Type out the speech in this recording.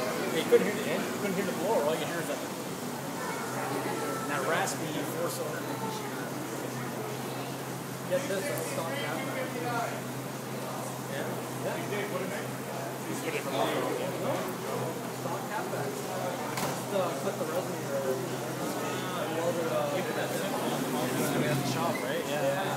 You couldn't hear the engine, you couldn't hear the blower. All you hear is that raspy four-cylinder. Get this, that's stock cap. Yeah. Dave, what did it make? He's good at No. Stock cap back. Just clip the resonator. Welded at the shop, right? Yeah.